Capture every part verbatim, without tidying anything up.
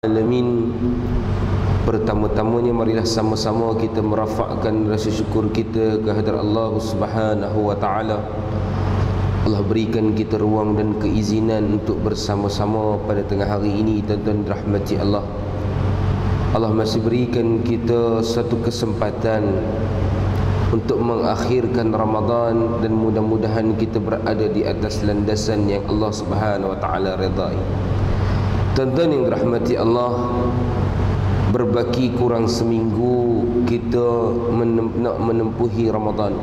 Alamin. Pertama-tamanya marilah sama-sama kita merafakkan rasa syukur kita kehadrat Allah Subhanahu wa taala. Allah berikan kita ruang dan keizinan untuk bersama-sama pada tengah hari ini, tuan-tuan rahmati Allah. Allah masih berikan kita satu kesempatan untuk mengakhirkan Ramadan, dan mudah-mudahan kita berada di atas landasan yang Allah Subhanahu wa taala redai. Tuan-tuan yang dirahmati Allah, berbaki kurang seminggu kita menem, nak menempuhi Ramadan.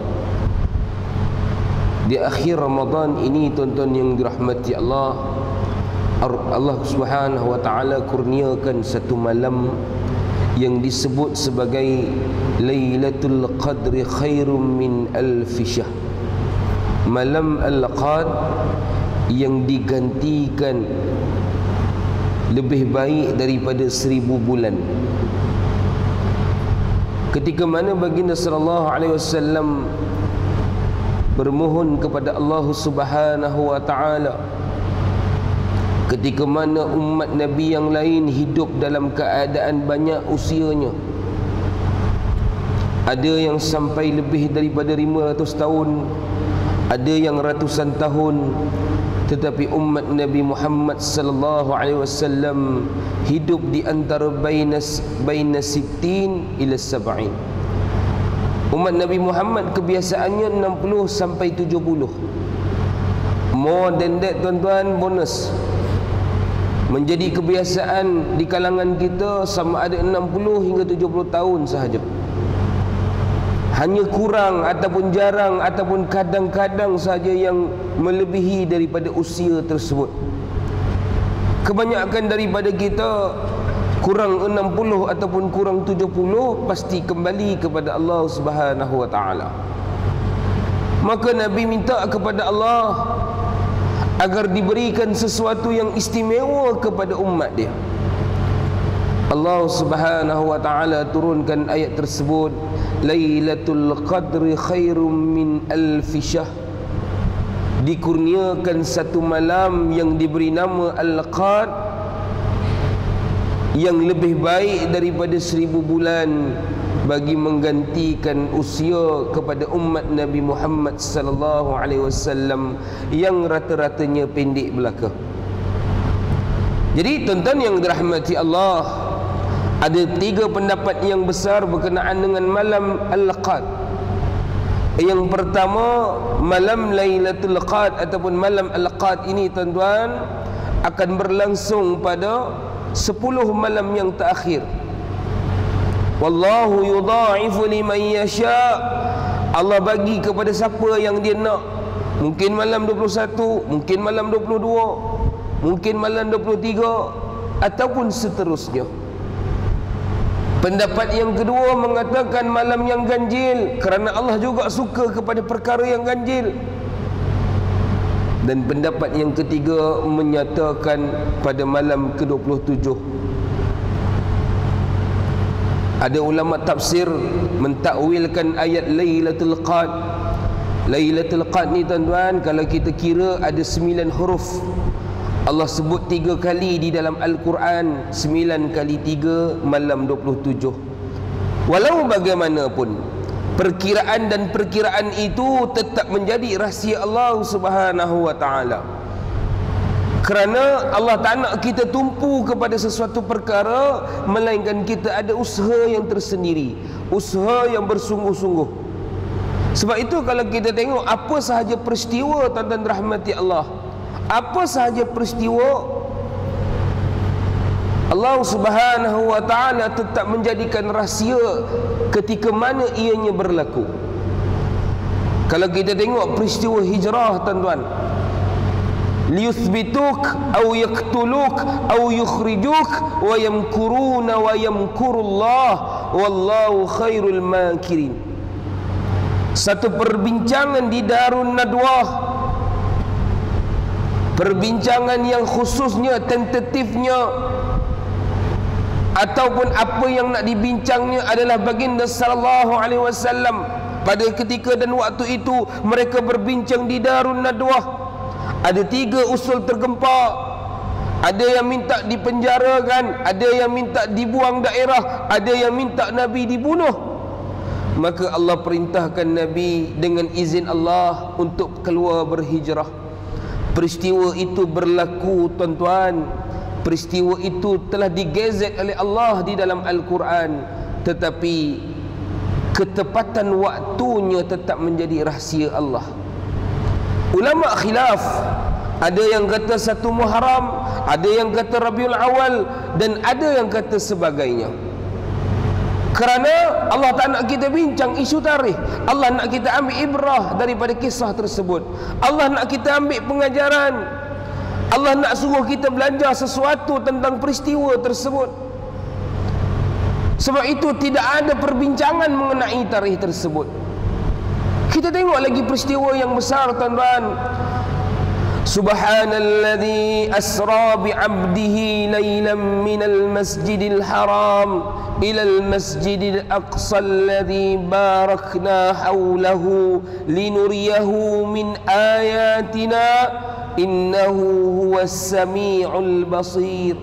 Di akhir Ramadan ini, tuan-tuan yang dirahmati Allah, Allah Subhanahu wa taala kurniakan satu malam yang disebut sebagai Lailatul Qadri khairum min alfi syahr. Malam Al-Qadr yang digantikan lebih baik daripada seribu bulan. Ketika mana baginda sallallahu alaihi wasallam bermohon kepada Allah Subhanahu wa taala, ketika mana umat Nabi yang lain hidup dalam keadaan banyak usianya, ada yang sampai lebih daripada lima ratus tahun, ada yang ratusan tahun, tetapi umat Nabi Muhammad sallallahu alaihi wasallam hidup di antara bainas baina sittin ila sab'in. Umat Nabi Muhammad kebiasaannya enam puluh sampai tujuh puluh. More than that, tuan-tuan, bonus. Menjadi kebiasaan di kalangan kita sama ada enam puluh hingga tujuh puluh tahun sahaja. Hanya kurang ataupun jarang ataupun kadang-kadang saja yang melebihi daripada usia tersebut. Kebanyakan daripada kita kurang enam puluh ataupun kurang tujuh puluh pasti kembali kepada Allah Subhanahu wa taala. Maka Nabi minta kepada Allah agar diberikan sesuatu yang istimewa kepada umat dia. Allah Subhanahu wa taala turunkan ayat tersebut, Lailatul Qadri khairum min alfi syahr. Dikurniakan satu malam yang diberi nama Al-Qadr, yang lebih baik daripada seribu bulan, bagi menggantikan usia kepada umat Nabi Muhammad sallallahu alaihi wasallam yang rata-ratanya pendek belaka. Jadi tuan-tuan yang dirahmati Allah, ada tiga pendapat yang besar berkenaan dengan malam Al-Qadr. Yang pertama, malam Lailatul Qadr ataupun malam Al-Qadr ini, tuan-tuan, akan berlangsung pada sepuluh malam yang terakhir. Wallahu yudha'ifu liman yasha. Allah bagi kepada siapa yang dia nak. Mungkin malam dua puluh satu, mungkin malam dua puluh dua, mungkin malam dua puluh tiga, ataupun seterusnya. Pendapat yang kedua mengatakan malam yang ganjil, kerana Allah juga suka kepada perkara yang ganjil. Dan pendapat yang ketiga menyatakan pada malam ke dua puluh tujuh. Ada ulama tafsir mentakwilkan ayat Lailatul Qadr. Lailatul Qadr ni, tuan-tuan, kalau kita kira ada sembilan huruf. Allah sebut tiga kali di dalam Al-Quran. Sembilan kali tiga, malam dua puluh tujuh. Walau bagaimanapun, perkiraan dan perkiraan itu tetap menjadi rahsia Allah Subhanahu wa taala. Kerana Allah tak nak kita tumpu kepada sesuatu perkara, melainkan kita ada usaha yang tersendiri, usaha yang bersungguh-sungguh. Sebab itu kalau kita tengok apa sahaja peristiwa, tuan-tuan rahmati Allah, apa sahaja peristiwa, Allah Subhanahu wa taala tetap menjadikan rahsia ketika mana ianya berlaku. Kalau kita tengok peristiwa hijrah, tuan-tuan, liyuthbituk aw yaqtuluk aw yukhrijuk wa yamkuruna wa yamkurullah wallahu khairul makirin. Satu perbincangan di Darun Nadwah, perbincangan yang khususnya, tentatifnya, ataupun apa yang nak dibincangnya adalah baginda sallallahu alaihi wasallam. Pada ketika dan waktu itu mereka berbincang di Darun Nadwah. Ada tiga usul tergempar. ada yang minta dipenjarakan, ada yang minta dibuang daerah, ada yang minta Nabi dibunuh. Maka Allah perintahkan Nabi dengan izin Allah untuk keluar berhijrah. Peristiwa itu berlaku, tuan-tuan. Peristiwa itu telah digazet oleh Allah di dalam Al-Quran, tetapi ketepatan waktunya tetap menjadi rahsia Allah. Ulama khilaf, ada yang kata satu Muharram, ada yang kata Rabiul Awal, dan ada yang kata sebagainya. Kerana Allah tak nak kita bincang isu tarikh, Allah nak kita ambil ibrah daripada kisah tersebut. Allah nak kita ambil pengajaran. Allah nak suruh kita belajar sesuatu tentang peristiwa tersebut. Sebab itu tidak ada perbincangan mengenai tarikh tersebut. Kita tengok lagi peristiwa yang besar, tuan-tuan. Subhanalladzi asra bi'abdihi laylan minal masjidil haram ilal masjidil aqsa alladzi barakna hawlahu linuriyahu min ayatina innahu huwas sami'ul basir.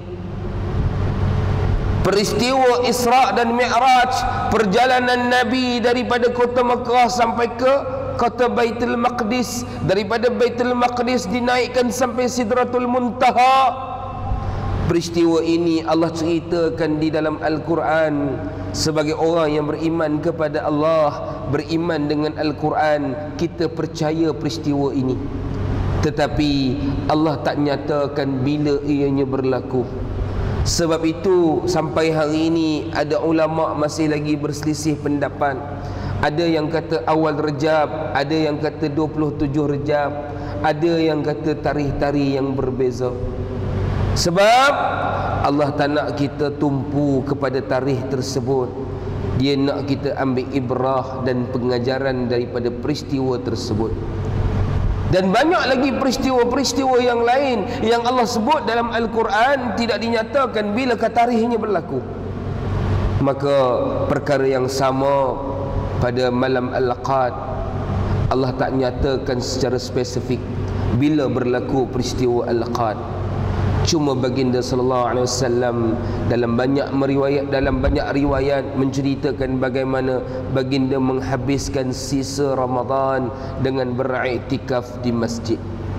Peristiwa Isra dan Mi'raj, perjalanan Nabi daripada kota Mekah sampai ke kota Baitul Maqdis, daripada Baitul Maqdis dinaikkan sampai Sidratul Muntaha. Peristiwa ini Allah ceritakan di dalam Al-Quran. Sebagai orang yang beriman kepada Allah, beriman dengan Al-Quran, kita percaya peristiwa ini. Tetapi Allah tak nyatakan bila ianya berlaku. Sebab itu sampai hari ini ada ulama masih lagi berselisih pendapat. Ada yang kata awal Rejab, ada yang kata dua puluh tujuh Rejab, ada yang kata tarikh-tarikh yang berbeza. Sebab Allah tak nak kita tumpu kepada tarikh tersebut. Dia nak kita ambil ibrah dan pengajaran daripada peristiwa tersebut. Dan banyak lagi peristiwa-peristiwa yang lain yang Allah sebut dalam Al-Quran tidak dinyatakan bilakah tarikhnya berlaku. Maka perkara yang sama pada malam Al-Qad, Allah tak nyatakan secara spesifik bila berlaku peristiwa Al-Qad. Cuma baginda sallallahu alaihi wasallam dalam banyak meriwayat dalam banyak riwayat menceritakan bagaimana baginda menghabiskan sisa Ramadan dengan beriktikaf di masjid.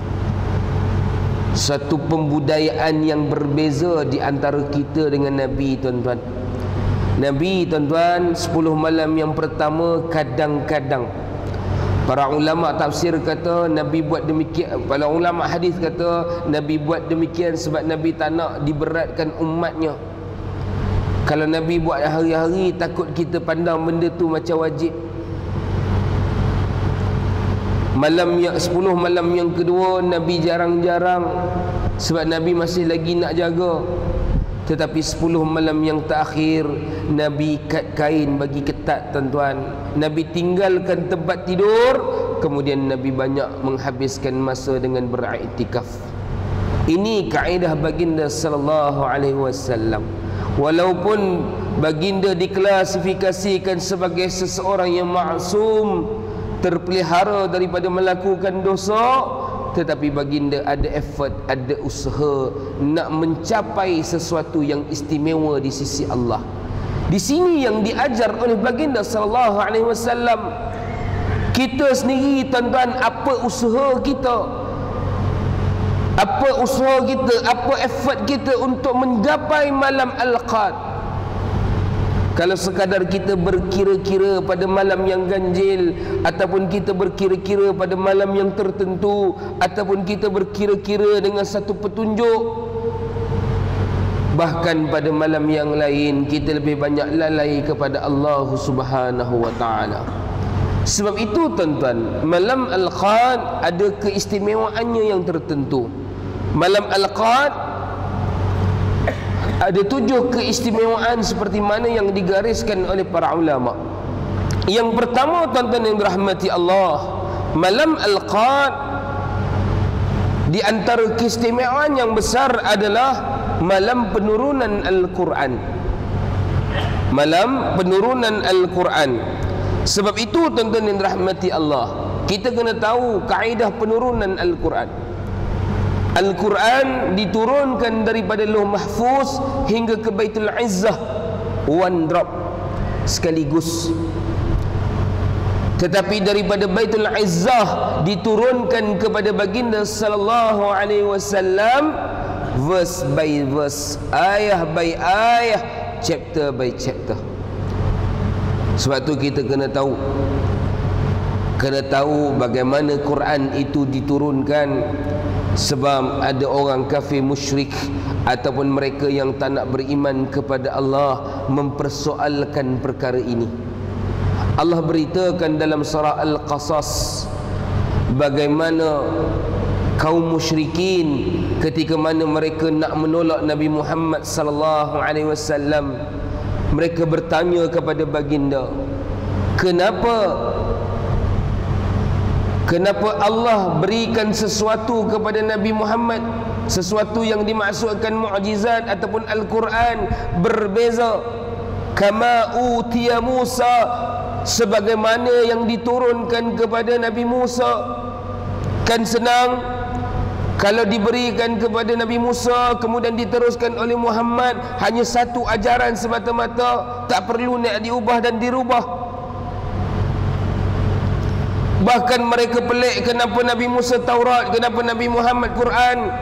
Satu pembudayaan yang berbeza di antara kita dengan Nabi, tuan-tuan. Nabi, tuan-tuan, sepuluh malam yang pertama kadang-kadang, para ulama tafsir kata Nabi buat demikian, para ulama hadis kata Nabi buat demikian sebab Nabi tak nak diberatkan umatnya. Kalau Nabi buat hari-hari, takut kita pandang benda tu macam wajib. Malam yang sepuluh malam yang kedua Nabi jarang-jarang sebab Nabi masih lagi nak jaga. Tetapi sepuluh malam yang terakhir Nabi ikat kain bagi ketat, tuan-tuan. Nabi tinggalkan tempat tidur, kemudian Nabi banyak menghabiskan masa dengan beriktikaf. Ini kaedah baginda sallallahu alaihi wasallam. Walaupun baginda diklasifikasikan sebagai seseorang yang maksum, terpelihara daripada melakukan dosa, tetapi baginda ada effort, ada usaha nak mencapai sesuatu yang istimewa di sisi Allah. Di sini yang diajar oleh baginda sallallahu alaihi wasallam. Kita sendiri, tuan-tuan, apa usaha kita? Apa usaha kita, apa effort kita untuk menggapai malam Al-Qad? Kalau sekadar kita berkira-kira pada malam yang ganjil, ataupun kita berkira-kira pada malam yang tertentu, ataupun kita berkira-kira dengan satu petunjuk, bahkan pada malam yang lain kita lebih banyak lalai kepada Allah Subhanahu wa taala. Sebab itu, tuan-tuan, malam Al-Qad ada keistimewaannya yang tertentu. Malam Al-Qad ada tujuh keistimewaan seperti mana yang digariskan oleh para ulama. Yang pertama, tuan-tuan yang dirahmati Allah, malam Al-Qad di antara keistimewaan yang besar adalah malam penurunan Al-Quran. Malam penurunan Al-Quran. Sebab itu, tuan-tuan yang dirahmati Allah, kita kena tahu kaedah penurunan Al-Quran. Al-Quran diturunkan daripada Lauh Mahfuz hingga ke Baitul Izzah, one drop sekaligus. Tetapi daripada Baitul Izzah diturunkan kepada baginda sallallahu alaihi wasallam verse by verse, ayah by ayah, chapter by chapter. Sebab tu kita kena tahu kena tahu bagaimana Quran itu diturunkan. Sebab ada orang kafir musyrik ataupun mereka yang tak nak beriman kepada Allah mempersoalkan perkara ini. Allah beritakan dalam surah Al-Qasas bagaimana kaum musyrikin ketika mana mereka nak menolak Nabi Muhammad sallallahu alaihi wasallam, mereka bertanya kepada baginda, kenapa Kenapa Allah berikan sesuatu kepada Nabi Muhammad, sesuatu yang dimaksudkan mukjizat ataupun Al-Quran berbeza, kama utiya Musa, sebagaimana yang diturunkan kepada Nabi Musa. Kan senang kalau diberikan kepada Nabi Musa kemudian diteruskan oleh Muhammad, hanya satu ajaran semata-mata, tak perlu nak diubah dan dirubah. Bahkan mereka pelik, kenapa Nabi Musa Taurat, kenapa Nabi Muhammad Quran?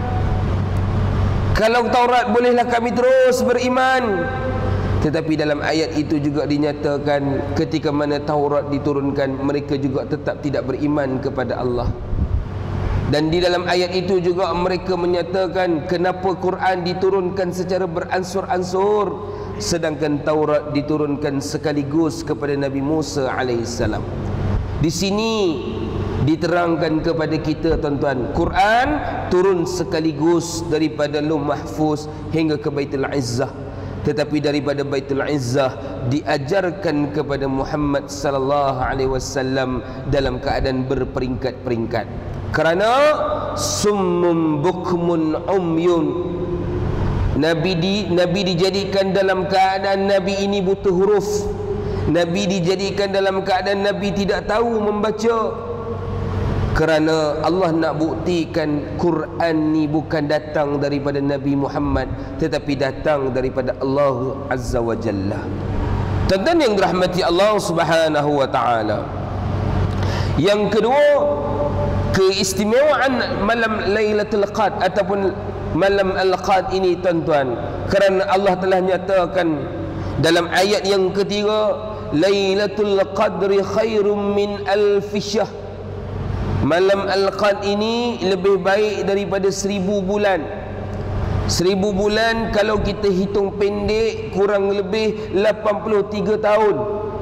Kalau Taurat bolehlah kami terus beriman. Tetapi dalam ayat itu juga dinyatakan ketika mana Taurat diturunkan, mereka juga tetap tidak beriman kepada Allah. Dan di dalam ayat itu juga mereka menyatakan kenapa Quran diturunkan secara beransur-ansur sedangkan Taurat diturunkan sekaligus kepada Nabi Musa alaihissalam. Di sini diterangkan kepada kita tuan-tuan, Quran turun sekaligus daripada Lauh Mahfuz hingga ke Baitul Izzah. Tetapi daripada Baitul Izzah diajarkan kepada Muhammad sallallahu alaihi wasallam dalam keadaan berperingkat-peringkat. Kerana summum bukmun umyun, Nabi di Nabi dijadikan dalam keadaan Nabi ini buta huruf. Nabi dijadikan dalam keadaan Nabi tidak tahu membaca. Kerana Allah nak buktikan Quran ni bukan datang daripada Nabi Muhammad, tetapi datang daripada Allah Azza wa Jalla. Tuan-tuan yang dirahmati Allah Subhanahu wa taala. Yang kedua, keistimewaan malam Lailatul Qadr ataupun malam Al-Qadr ini tuan-tuan, kerana Allah telah nyatakan dalam ayat yang ketiga, Lailatul Qadri khairum min alfi syahr. Malam Al-Qadr ini lebih baik daripada seribu bulan. Seribu bulan kalau kita hitung pendek kurang lebih lapan puluh tiga tahun.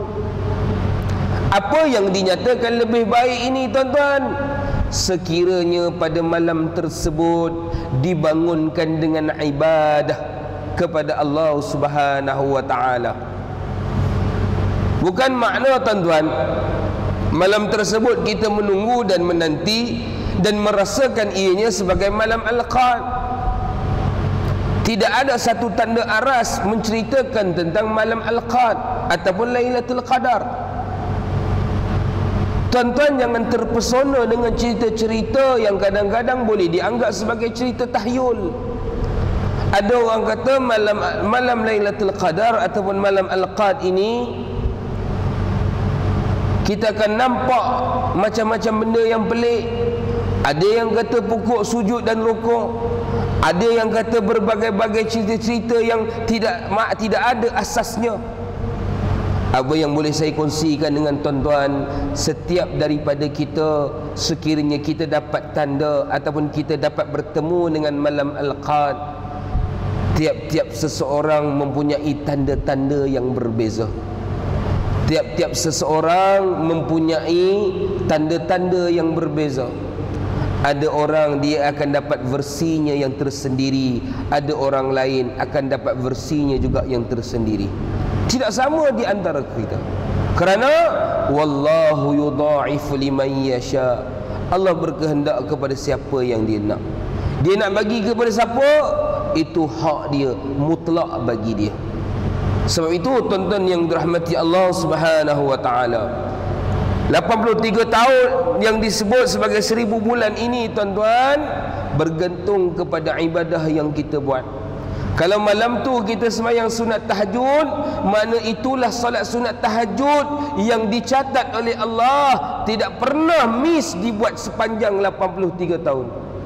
Apa yang dinyatakan lebih baik ini tuan-tuan? Sekiranya pada malam tersebut dibangunkan dengan ibadah kepada Allah Subhanahu wa taala. Bukan makna tuan-tuan malam tersebut kita menunggu dan menanti dan merasakan ianya sebagai malam Al-Qadr. Tidak ada satu tanda aras menceritakan tentang malam Al-Qadr ataupun Lailatul Qadar. Tuan-tuan jangan terpesona dengan cerita-cerita yang kadang-kadang boleh dianggap sebagai cerita tahyul. Ada orang kata malam malam Lailatul Qadar ataupun malam Al-Qadr ini kita akan nampak macam-macam benda yang pelik. Ada yang kata pokok sujud dan rukuk, ada yang kata berbagai-bagai cerita-cerita yang tidak mak tidak ada asasnya. Apa yang boleh saya kongsikan dengan tuan-tuan, setiap daripada kita sekiranya kita dapat tanda ataupun kita dapat bertemu dengan malam Al-Qadr, tiap-tiap seseorang mempunyai tanda-tanda yang berbeza. Tiap-tiap seseorang mempunyai tanda-tanda yang berbeza. Ada orang dia akan dapat versinya yang tersendiri, ada orang lain akan dapat versinya juga yang tersendiri. Tidak sama di antara kita. Kerana wallahu yudha'ifu liman yasha. Allah berkehendak kepada siapa yang dia nak. Dia nak bagi kepada siapa, itu hak dia, mutlak bagi dia. Sebab itu tuan-tuan yang dirahmati Allah Subhanahu wa taala, lapan puluh tiga tahun yang disebut sebagai seribu bulan ini tuan-tuan bergantung kepada ibadah yang kita buat. Kalau malam tu kita sembahyang sunat tahajud, makna itulah solat sunat tahajud yang dicatat oleh Allah tidak pernah miss dibuat sepanjang lapan puluh tiga tahun.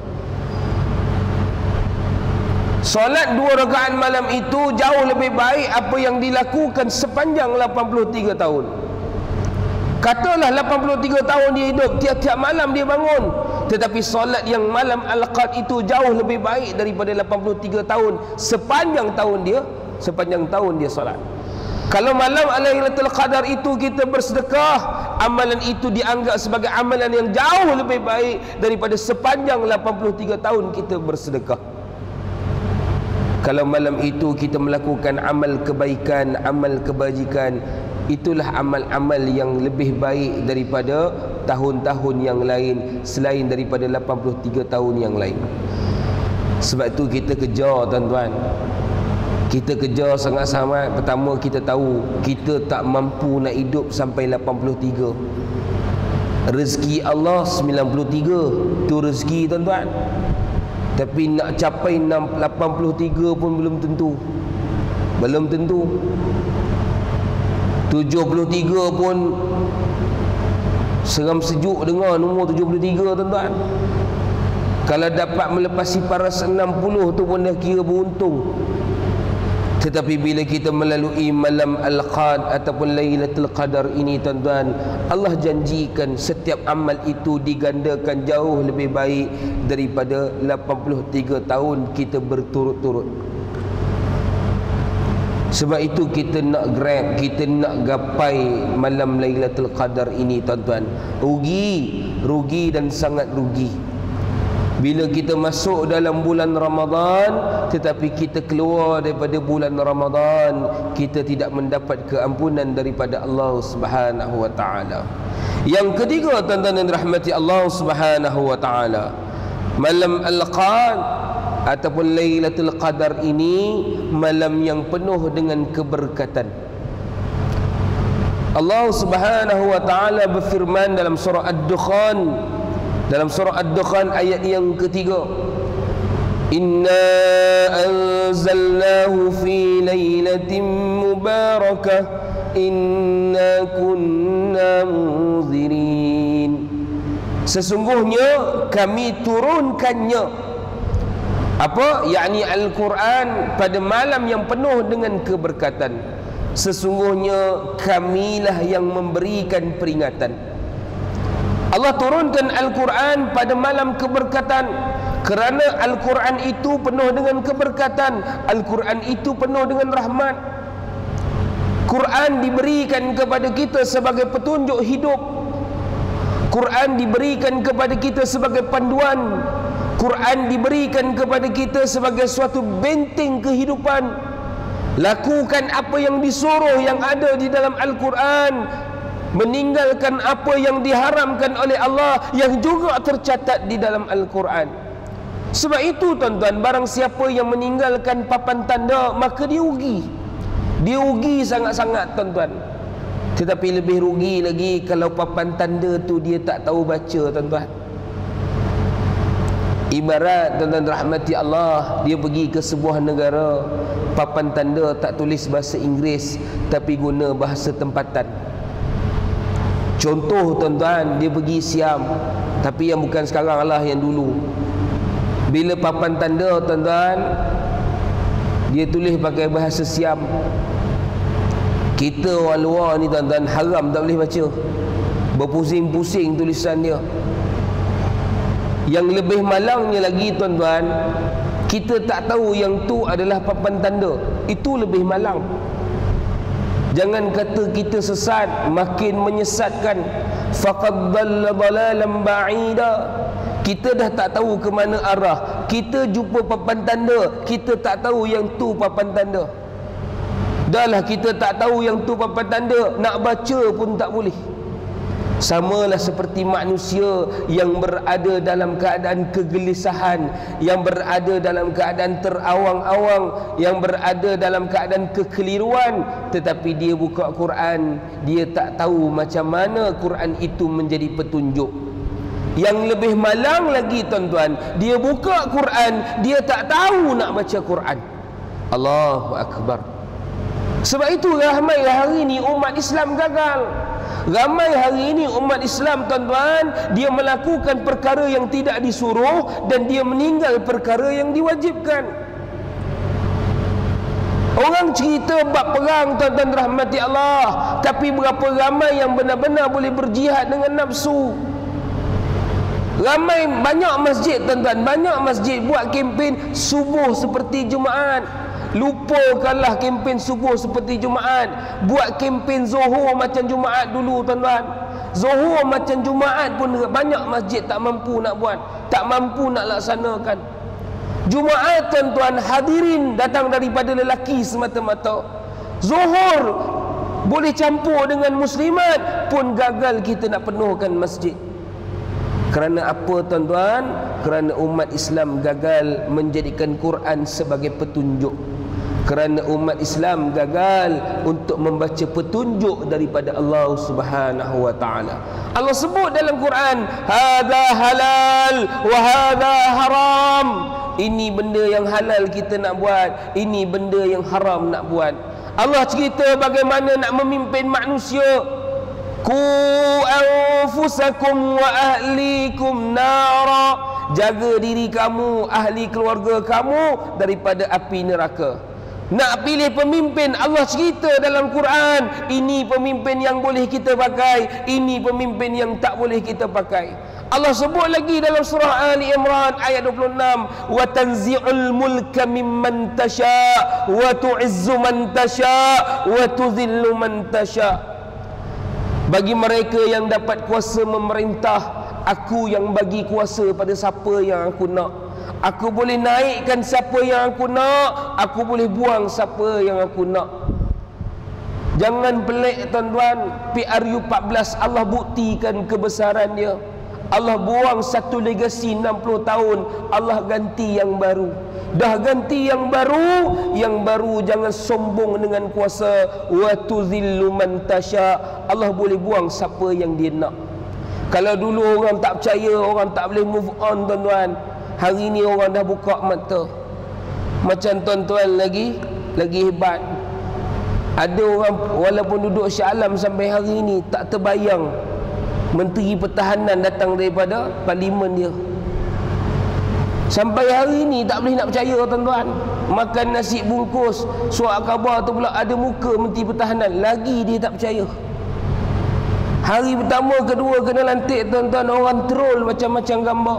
Solat dua rakaat malam itu jauh lebih baik apa yang dilakukan sepanjang lapan puluh tiga tahun. Katalah lapan puluh tiga tahun dia hidup, tiap-tiap malam dia bangun, tetapi solat yang malam al-qad itu jauh lebih baik daripada lapan puluh tiga tahun sepanjang tahun dia, sepanjang tahun dia solat. Kalau malam Lailatul Qadar itu kita bersedekah, amalan itu dianggap sebagai amalan yang jauh lebih baik daripada sepanjang lapan puluh tiga tahun kita bersedekah. Kalau malam itu kita melakukan amal kebaikan, amal kebajikan, itulah amal-amal yang lebih baik daripada tahun-tahun yang lain selain daripada lapan puluh tiga tahun yang lain. Sebab tu kita kejar tuan-tuan, kita kejar sangat-sangat. Pertama, kita tahu kita tak mampu nak hidup sampai lapan puluh tiga. Rezeki Allah sembilan puluh tiga, tu rezeki tuan-tuan. Tapi nak capai lapan puluh tiga pun belum tentu. Belum tentu. tujuh puluh tiga pun seram sejuk dengar nombor tujuh puluh tiga tuan-tuan. Kalau dapat melepasi paras enam puluh tu pun dah kira beruntung. Tetapi bila kita melalui malam al-qad ataupun Lailatul Qadar ini tuan-tuan, Allah janjikan setiap amal itu digandakan jauh lebih baik daripada lapan puluh tiga tahun kita berturut-turut. Sebab itu kita nak grab, kita nak gapai malam Lailatul Qadar ini tuan-tuan. Rugi, rugi dan sangat rugi bila kita masuk dalam bulan Ramadan tetapi kita keluar daripada bulan Ramadan, kita tidak mendapat keampunan daripada Allah Subhanahu wa taala. Yang ketiga tuan-tuan yang dirahmati Allah Subhanahu wa taala, malam al-qad ataupun Lailatul Qadar ini malam yang penuh dengan keberkatan. Allah Subhanahu wa taala berfirman dalam surah Ad-Dukhan, dalam surah Ad-Dukhan ayat yang ketiga, Inna anzalnahu fi lailatin mubarakah inna kunna munzirin. Sesungguhnya kami turunkannya, apa? Yakni Al-Quran pada malam yang penuh dengan keberkatan. Sesungguhnya kamilah yang memberikan peringatan. Allah turunkan Al-Quran pada malam keberkatan kerana Al-Quran itu penuh dengan keberkatan. Al-Quran itu penuh dengan rahmat. Quran diberikan kepada kita sebagai petunjuk hidup. Quran diberikan kepada kita sebagai panduan. Quran diberikan kepada kita sebagai suatu benteng kehidupan. Lakukan apa yang disuruh yang ada di dalam Al-Quran, meninggalkan apa yang diharamkan oleh Allah yang juga tercatat di dalam Al-Quran. Sebab itu tuan-tuan, barang siapa yang meninggalkan papan tanda maka dia rugi. Dia rugi sangat-sangat tuan-tuan. Tetapi lebih rugi lagi kalau papan tanda tu dia tak tahu baca tuan-tuan. Ibarat tuan-tuan rahmati Allah, dia pergi ke sebuah negara, papan tanda tak tulis bahasa Inggeris tapi guna bahasa tempatan. Contoh tuan-tuan, dia pergi Siam, tapi yang bukan sekarang lah, yang dulu. Bila papan tanda tuan-tuan dia tulis pakai bahasa Siam, kita orang luar ni tuan-tuan haram tak boleh baca, berpusing-pusing tulisan dia. Yang lebih malangnya lagi tuan-tuan, kita tak tahu yang tu adalah papan tanda. Itu lebih malang. Jangan kata kita sesat, makin menyesatkan. Faqad dhalla dhalalan ba'ida. Kita dah tak tahu ke mana arah. Kita jumpa papan tanda, kita tak tahu yang tu papan tanda. Dahlah kita tak tahu yang tu papan tanda, nak baca pun tak boleh. Samalah seperti manusia yang berada dalam keadaan kegelisahan, yang berada dalam keadaan terawang-awang, yang berada dalam keadaan kekeliruan, tetapi dia buka Quran, dia tak tahu macam mana Quran itu menjadi petunjuk. Yang lebih malang lagi tuan-tuan, dia buka Quran, dia tak tahu nak baca Quran. Allahu Akbar. Sebab itu ramai hari ini umat Islam gagal. Ramai hari ini umat Islam tuan-tuan, dia melakukan perkara yang tidak disuruh dan dia meninggal perkara yang diwajibkan. Orang cerita bab perang tuan-tuan rahmati Allah, tapi berapa ramai yang benar-benar boleh berjihad dengan nafsu. Ramai, banyak masjid tuan-tuan, banyak masjid buat kempen subuh seperti Jumaat. Lupakanlah kempen subuh seperti Jumaat. Buat kempen Zuhur macam Jumaat dulu tuan-tuan. Zuhur macam Jumaat pun banyak masjid tak mampu nak buat, tak mampu nak laksanakan. Jumaat tuan-tuan, hadirin datang daripada lelaki semata-mata. Zuhur boleh campur dengan muslimat pun gagal kita nak penuhkan masjid. Kerana apa tuan-tuan? Kerana umat Islam gagal menjadikan Quran sebagai petunjuk. Kerana umat Islam gagal untuk membaca petunjuk daripada Allah Subhanahu wa taala. Allah sebut dalam Quran, hadza halal wa hadza haram. Ini benda yang halal kita nak buat, ini benda yang haram nak buat. Allah cerita bagaimana nak memimpin manusia. Ku anfusakum wa ahlikum nara. Jaga diri kamu, ahli keluarga kamu daripada api neraka. Nak pilih pemimpin, Allah cerita dalam Quran, ini pemimpin yang boleh kita pakai, ini pemimpin yang tak boleh kita pakai. Allah sebut lagi dalam surah Ali Imran ayat dua puluh enam, wa tanzi'ul mulka mimman tasha wa tu'izzu man tasha wa tudhillu man tasha. Bagi mereka yang dapat kuasa memerintah, aku yang bagi kuasa pada siapa yang aku nak. Aku boleh naikkan siapa yang aku nak, aku boleh buang siapa yang aku nak. Jangan pelik tuan-tuan, P R U empat belas Allah buktikan kebesaran dia. Allah buang satu legasi enam puluh tahun, Allah ganti yang baru. Dah ganti yang baru, yang baru jangan sombong dengan kuasa. Wa tuzillu man tasha. Allah boleh buang siapa yang dia nak. Kalau dulu orang tak percaya, orang tak boleh move on tuan-tuan, hari ni orang dah buka mata. Macam tuan-tuan lagi lagi hebat. Ada orang walaupun duduk Shah Alam sampai hari ni tak terbayang Menteri Pertahanan datang daripada parlimen dia. Sampai hari ni tak boleh nak percaya tuan-tuan. Makan nasi bungkus, surat khabar tu pula ada muka Menteri Pertahanan, lagi dia tak percaya. Hari pertama kedua kena lantik tuan-tuan, orang troll macam-macam gambar.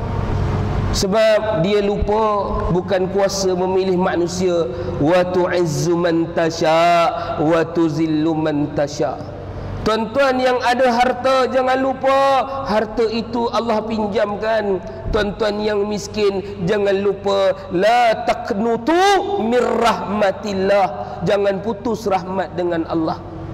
Sebab dia lupa bukan kuasa memilih manusia. Wa tu'izzu man tasha wa tuzillu man tasha. Tuan-tuan yang ada harta, jangan lupa harta itu Allah pinjamkan. Tuan-tuan yang miskin, jangan lupa la taqnutu mir rahmatillah. Jangan putus rahmat dengan Allah.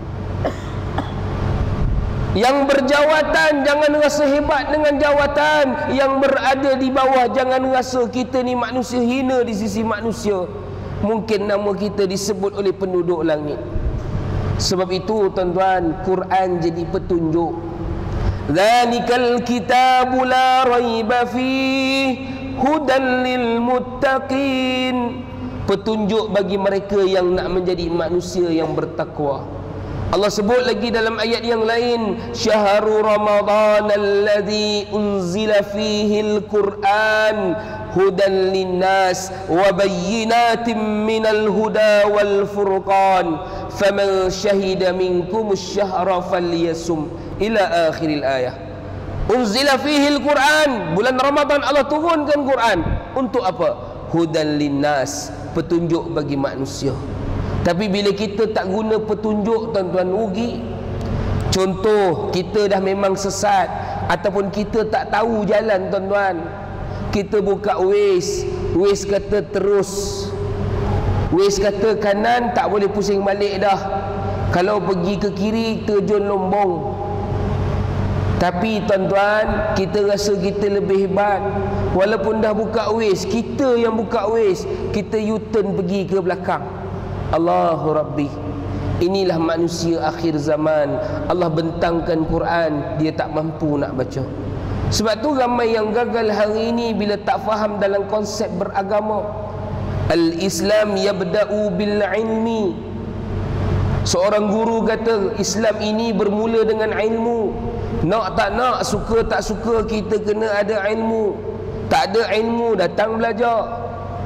Yang berjawatan jangan rasa hebat dengan jawatan. Yang berada di bawah jangan rasa kita ni manusia hina di sisi manusia. Mungkin nama kita disebut oleh penduduk langit. Sebab itu tuan-tuan, Quran jadi petunjuk. Dzalikal kitabu la raiba fih hudan lil muttaqin. Petunjuk bagi mereka yang nak menjadi manusia yang bertakwa. Allah sebut lagi dalam ayat yang lain, syahrul ramadhan alladzi unzila fihi al-Qur'an hudan linnas wa bayyinatin minal huda wal furqan faman syahida minkum asy-syahra falyasum ila akhiril ayah. Unzila fihi al-Qur'an, bulan Ramadan Allah turunkan Quran untuk apa? Hudan linnas, petunjuk bagi manusia. Tapi bila kita tak guna petunjuk tuan-tuan, rugi. Contoh, kita dah memang sesat ataupun kita tak tahu jalan tuan-tuan, kita buka Waze, Waze kata terus, Waze kata kanan, tak boleh pusing balik dah. Kalau pergi ke kiri terjun lombong. Tapi tuan-tuan, kita rasa kita lebih hebat. Walaupun dah buka Waze, kita yang buka Waze, kita U-turn pergi ke belakang. Allahu Rabbi. Inilah manusia akhir zaman. Allah bentangkan Quran, dia tak mampu nak baca. Sebab tu ramai yang gagal hari ini bila tak faham dalam konsep beragama. Al-Islam yabda'u bil ilmi. Seorang guru kata Islam ini bermula dengan ilmu. Nak tak nak, suka tak suka, kita kena ada ilmu. Tak ada ilmu, datang belajar.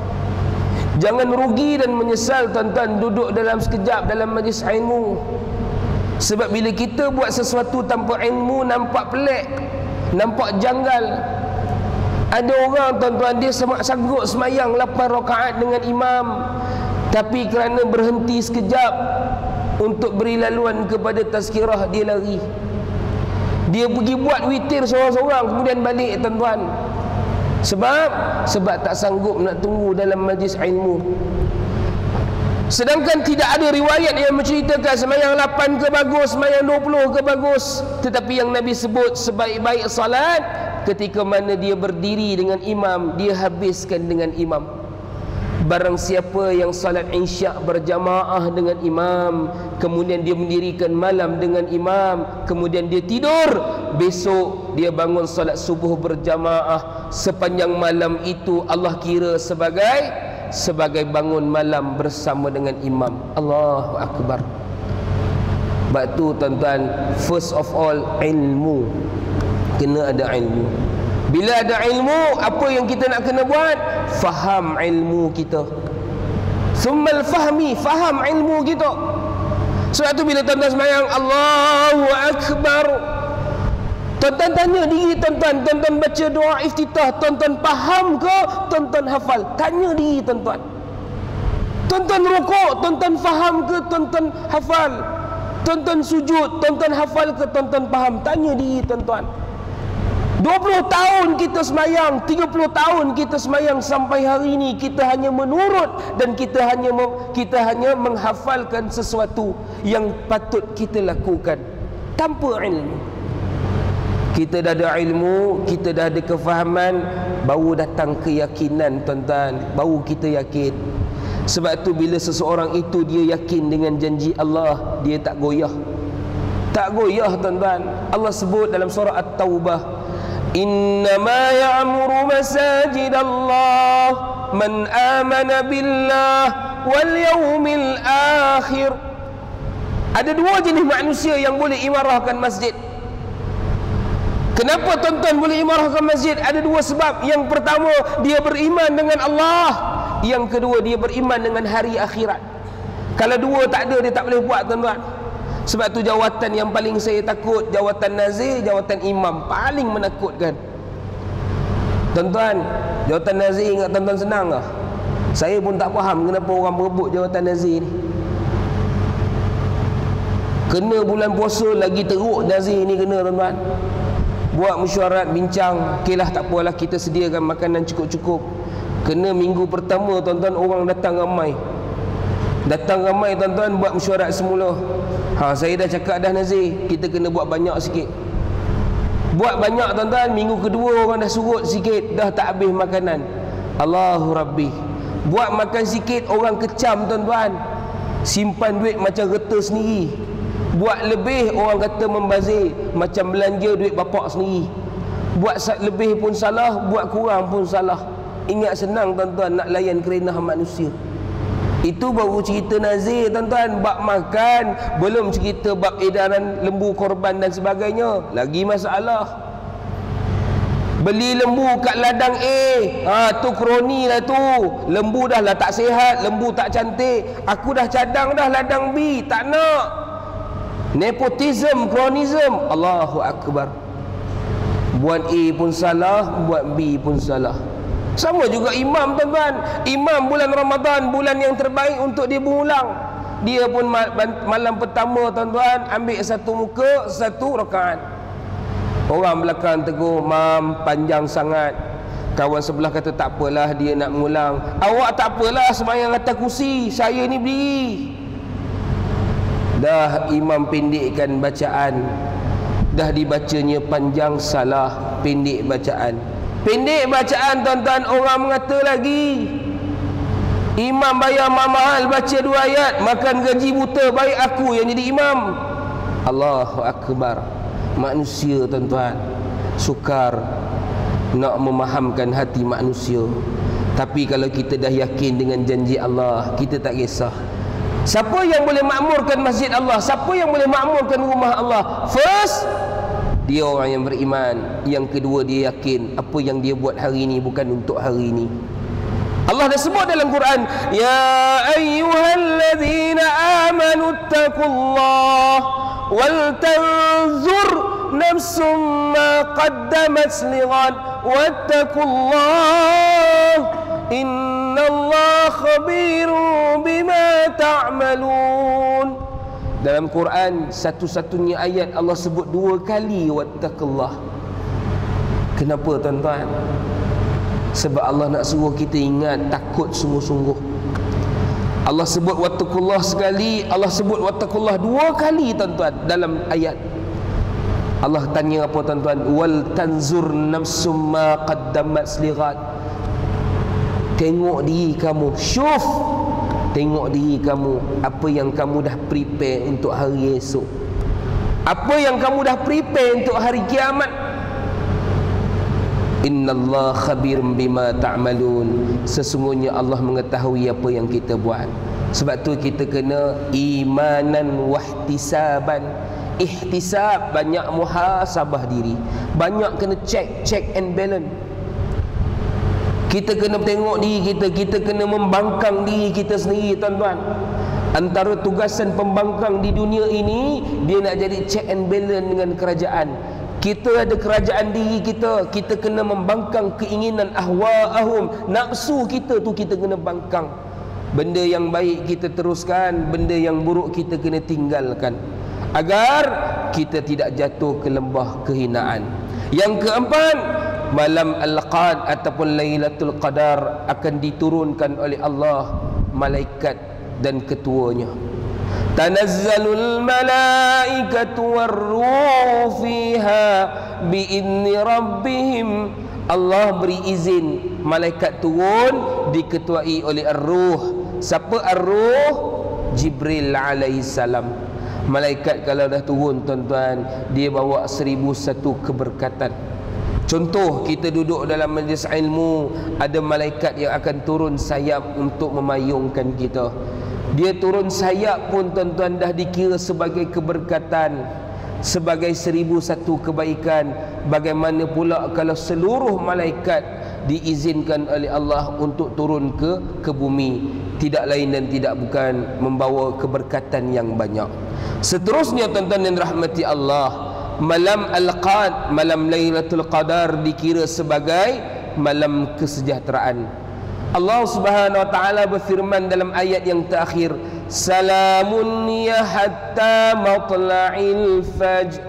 Jangan rugi dan menyesal tuan-tuan duduk dalam sekejap dalam majlis ilmu. Sebab bila kita buat sesuatu tanpa ilmu, nampak pelik, nampak janggal. Ada orang tuan-tuan, dia sanggup semayang lapan rakaat dengan imam, tapi kerana berhenti sekejap untuk beri laluan kepada tazkirah, dia lari. Dia pergi buat witir seorang-seorang, kemudian balik tuan-tuan. Sebab sebab tak sanggup nak tunggu dalam majlis ilmu. Sedangkan tidak ada riwayat yang menceritakan semayang lapan ke bagus, semayang dua puluh ke bagus. Tetapi yang Nabi sebut sebaik-baik salat ketika mana dia berdiri dengan imam, dia habiskan dengan imam. Barang siapa yang salat isyak berjamaah dengan imam, kemudian dia mendirikan malam dengan imam, kemudian dia tidur, besok dia bangun salat subuh berjamaah, sepanjang malam itu Allah kira sebagai sebagai bangun malam bersama dengan imam. Allahu Akbar. Sebab tu tuan-tuan, first of all ilmu. Kena ada ilmu. Bila ada ilmu, apa yang kita nak kena buat? Faham ilmu kita. Summal fahmi, faham ilmu kita. Sebab tu bila tuan-tuan sembahyang Allahu Akbar, tuan-tuan tanya diri tuan-tuan, tuan-tuan baca doa iftitah, tuan-tuan faham ke? Tuan-tuan hafal? Tanya diri tuan-tuan. Tuan-tuan rukuk, tuan-tuan faham ke? Tuan-tuan hafal? Tuan-tuan sujud, tuan-tuan hafal ke? Tuan-tuan faham? Tanya diri tuan-tuan. dua puluh tahun kita semayang, tiga puluh tahun kita semayang, sampai hari ini kita hanya menurut dan kita hanya kita hanya menghafalkan sesuatu yang patut kita lakukan tanpa ilmu. Kita dah ada ilmu, kita dah ada kefahaman, baru datang keyakinan tuan-tuan, baru kita yakin. Sebab tu bila seseorang itu dia yakin dengan janji Allah, dia tak goyah. Tak goyah tuan-tuan. Allah sebut dalam surah At-Taubah, innama ya'muru masajid Allah man amana billah wal yawmil akhir. Ada dua jenis manusia yang boleh imarahkan masjid. Kenapa tuan-tuan boleh imarahkan masjid? Ada dua sebab. Yang pertama, dia beriman dengan Allah. Yang kedua, dia beriman dengan hari akhirat. Kalau dua tak ada, dia tak boleh buat tuan-tuan. Sebab tu jawatan yang paling saya takut, jawatan nazir, jawatan imam, paling menakutkan. Tuan-tuan, jawatan nazir ingat tuan-tuan senang ke? Saya pun tak faham kenapa orang berebut jawatan nazir ni. Kena bulan puasa lagi teruk nazir ni kena tuan-tuan. Buat mesyuarat, bincang, okeylah tak apalah, kita sediakan makanan cukup-cukup. Kena minggu pertama tuan-tuan, orang datang ramai. Datang ramai tuan-tuan, buat mesyuarat semula. Ha, saya dah cakap dah nazir, kita kena buat banyak sikit. Buat banyak tuan-tuan, minggu kedua orang dah surut sikit, dah tak habis makanan. Allahu Rabbi. Buat makan sikit, orang kecam tuan-tuan. Simpan duit macam reta sendiri. Buat lebih, orang kata membazir, macam belanja duit bapak sendiri. Buat lebih pun salah, buat kurang pun salah. Ingat senang tuan-tuan nak layan kerenah manusia. Itu baru cerita nazir tuan-tuan. Bab makan, belum cerita bab edaran lembu korban dan sebagainya. Lagi masalah. Beli lembu kat ladang A, ha, tu kroni lah tu. Lembu dah lah tak sihat, lembu tak cantik. Aku dah cadang dah ladang B, tak nak. Nepotism, kronism. Allahu Akbar. Buat A pun salah, buat B pun salah. Sama juga imam tuan-tuan. Imam bulan Ramadan, bulan yang terbaik untuk dia berulang. Dia pun malam pertama tuan-tuan ambil satu muka, satu rakaat. Orang belakang tegur, mam panjang sangat. Kawan sebelah kata tak apalah, dia nak mengulang. Awak tak apalah sembahyang atas kursi, saya ni berdiri. Dah imam pendekkan bacaan, dah dibacanya panjang, salah, pendek bacaan. Pendek bacaan tuan-tuan, orang mengata lagi imam bayar mahal baca dua ayat, makan gaji buta, baik aku yang jadi imam. Allahu Akbar. Manusia tuan-tuan, sukar nak memahamkan hati manusia. Tapi kalau kita dah yakin dengan janji Allah, kita tak kisah. Siapa yang boleh makmurkan masjid Allah? Siapa yang boleh makmurkan rumah Allah? First, dia orang yang beriman. Yang kedua, dia yakin apa yang dia buat hari ini bukan untuk hari ini. Allah dah sebut dalam Quran, ya ayyuhalladzina amanu taqullah wal tanzur nafsum ma qaddamat lighad wattaqullah innallaha khabirun bima ta'malun. Dalam Quran satu-satunya ayat Allah sebut dua kali wattaqullah. Kenapa tuan-tuan? Sebab Allah nak suruh kita ingat, takut sungguh-sungguh. Allah sebut wattaqullah sekali, Allah sebut wattaqullah dua kali tuan-tuan dalam ayat. Allah tanya apa tuan-tuan? Wal tanzur nafsum ma qaddamat lighad. Tengok diri kamu, syuf. Tengok diri kamu, apa yang kamu dah prepare untuk hari esok. Apa yang kamu dah prepare untuk hari kiamat. Innallaha khabirum bima ta'malun. Sesungguhnya Allah mengetahui apa yang kita buat. Sebab tu kita kena imanan wahtisaban. Ihtisab, banyak muhasabah diri, banyak kena check check and balance. Kita kena tengok diri kita, kita kena membangkang diri kita sendiri tuan-tuan. Antara tugasan pembangkang di dunia ini, dia nak jadi check and balance dengan kerajaan. Kita ada kerajaan diri kita, kita kena membangkang keinginan ahwa'ahum, nafsu kita tu kita kena bangkang. Benda yang baik kita teruskan, benda yang buruk kita kena tinggalkan, agar kita tidak jatuh ke lembah kehinaan. Yang keempat, malam al-qad ataupun Lailatul Qadar akan diturunkan oleh Allah malaikat dan ketuanya. Tanazzalul malaikatu war-ruh fiha biizni rabbihim. Allah beri izin malaikat turun diketuai oleh ar-ruh. Siapa ar-ruh? Jibril alaihissalam. Malaikat kalau dah turun tuan-tuan, dia bawa seribu satu keberkatan. Contoh, kita duduk dalam majlis ilmu, ada malaikat yang akan turun sayap untuk memayungkan kita. Dia turun sayap pun tuan-tuan dah dikira sebagai keberkatan, sebagai seribu satu kebaikan. Bagaimana pula kalau seluruh malaikat diizinkan oleh Allah untuk turun ke ke bumi, tidak lain dan tidak bukan membawa keberkatan yang banyak. Seterusnya tuan-tuan yang rahmati Allah, malam al-qad, malam Lailatul Qadar dikira sebagai malam kesejahteraan. Allah Subhanahu wa taala berfirman dalam ayat yang terakhir, salamun ya hatta matla'il fajr.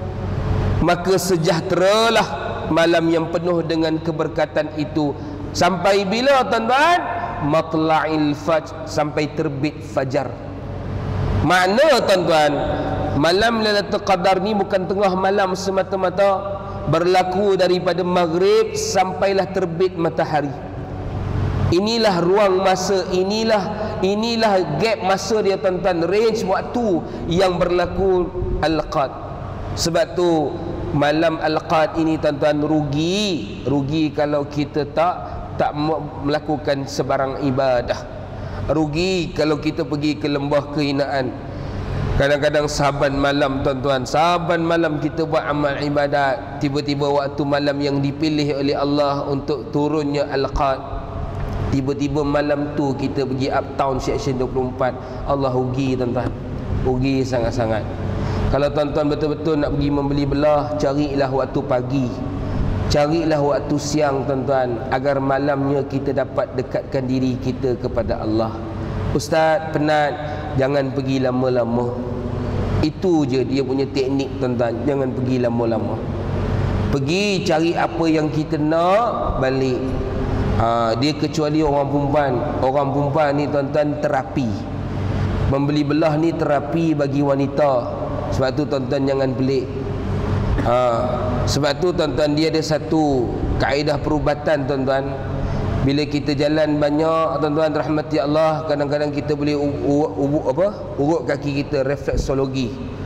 Maka sejahteralah malam yang penuh dengan keberkatan itu. Sampai bila tuan-tuan? Matla'il fajr, sampai terbit fajar. Makna tuan-tuan, malam Lailatul Qadar ni bukan tengah malam semata-mata, berlaku daripada maghrib sampailah terbit matahari. Inilah ruang masa, inilah inilah gap masa dia tuan-tuan, range waktu yang berlaku al-qad. Sebab tu malam al-qad ini tuan-tuan rugi, rugi kalau kita tak tak melakukan sebarang ibadah. Rugi kalau kita pergi ke lembah kehinaan. Kadang-kadang saban malam tuan-tuan, saban malam kita buat amal ibadat, tiba-tiba waktu malam yang dipilih oleh Allah untuk turunnya al-qad, tiba-tiba malam tu kita pergi uptown section dua puluh empat. Allah rugi tuan-tuan, rugi sangat-sangat. Kalau tuan-tuan betul-betul nak pergi membeli belah, carilah waktu pagi, carilah waktu siang tuan-tuan, agar malamnya kita dapat dekatkan diri kita kepada Allah. Ustaz penat, jangan pergi lama-lama. Itu je dia punya teknik tuan-tuan, jangan pergi lama-lama. Pergi cari apa yang kita nak, balik. Ha, dia kecuali orang perempuan. Orang perempuan ni tuan-tuan terapi. Membeli belah ni terapi bagi wanita. Sebab tu tuan-tuan jangan pelik. Ha, sebab tu tuan-tuan dia ada satu kaedah perubatan tuan-tuan. Bila kita jalan banyak tuan-tuan rahmati Allah, kadang-kadang kita boleh urut apa? Urut kaki kita, refleksologi.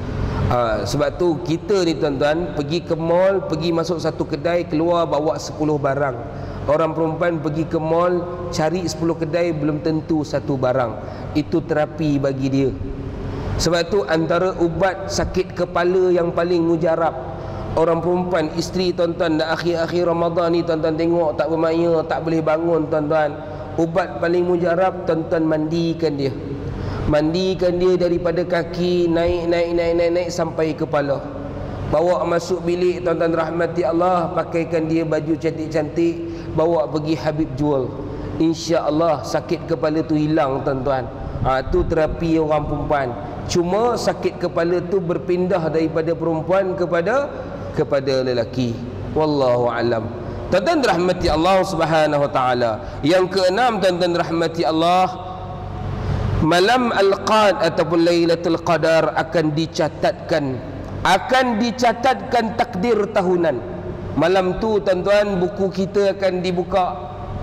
Ha, sebab tu kita ni tuan-tuan pergi ke mall, pergi masuk satu kedai, keluar bawa sepuluh barang. Orang perempuan pergi ke mall cari sepuluh kedai, belum tentu satu barang. Itu terapi bagi dia. Sebab tu antara ubat sakit kepala yang paling mujarab, orang perempuan, isteri tuan-tuan, dah akhir-akhir Ramadan ni tuan-tuan tengok tak bermaya, tak boleh bangun tuan-tuan. Ubat paling mujarab tuan-tuan mandikan dia. Mandikan dia daripada kaki naik naik naik naik naik sampai kepala. Bawa masuk bilik tuan-tuan rahmati Allah, pakaikan dia baju cantik-cantik, bawa pergi Habib jual. Insya-Allah sakit kepala tu hilang tuan-tuan. Ha, tu terapi orang perempuan. Cuma sakit kepala tu berpindah daripada perempuan kepada kepada lelaki. Wallahu alam. Tuan-tuan rahmati Allah Subhanahu wa taala. Yang keenam tuan-tuan rahmati Allah, malam al-qad ataupun Lailatul Qadar akan dicatatkan, akan dicatatkan takdir tahunan. Malam tu tuan-tuan buku kita akan dibuka.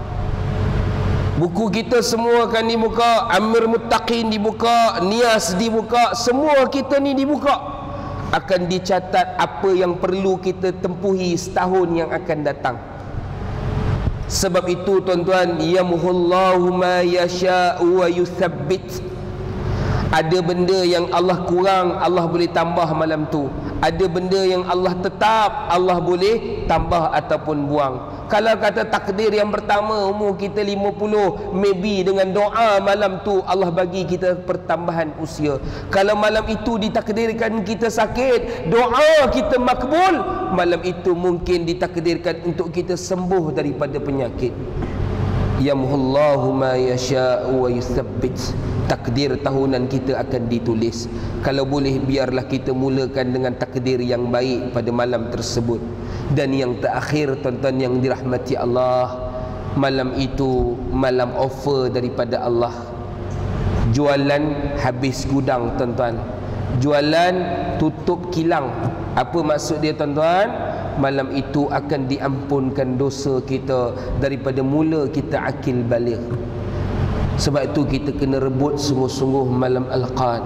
Buku kita semua akan dibuka, Amir Muttaqin dibuka, Nias dibuka, semua kita ni dibuka. Akan dicatat apa yang perlu kita tempuhi setahun yang akan datang. Sebab itu tuan-tuan, yamhullahu ma yasha'u wa yuthabbit. Ada benda yang Allah kurang, Allah boleh tambah malam tu. Ada benda yang Allah tetap, Allah boleh tambah ataupun buang. Kalau kata takdir yang pertama umur kita lima puluh, maybe dengan doa malam tu Allah bagi kita pertambahan usia. Kalau malam itu ditakdirkan kita sakit, doa kita makbul, malam itu mungkin ditakdirkan untuk kita sembuh daripada penyakit. Yamhullahu ma yasha'u wa yuthabbit. Takdir tahunan kita akan ditulis. Kalau boleh biarlah kita mulakan dengan takdir yang baik pada malam tersebut. Dan yang terakhir tuan-tuan yang dirahmati Allah, malam itu malam offer daripada Allah. Jualan habis gudang tuan-tuan, jualan tutup kilang. Apa maksud dia tuan-tuan? Malam itu akan diampunkan dosa kita daripada mula kita akil baligh. Sebab itu kita kena rebut sungguh-sungguh malam al-qad.